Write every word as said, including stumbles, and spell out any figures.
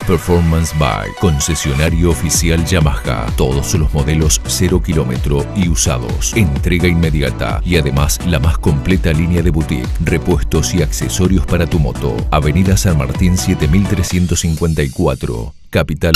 Performance Bike, concesionario oficial Yamaha. Todos los modelos cero kilómetro y usados. Entrega inmediata y además la más completa línea de boutique, repuestos y accesorios para tu moto. Avenida San Martín siete mil trescientos cincuenta y cuatro, Capital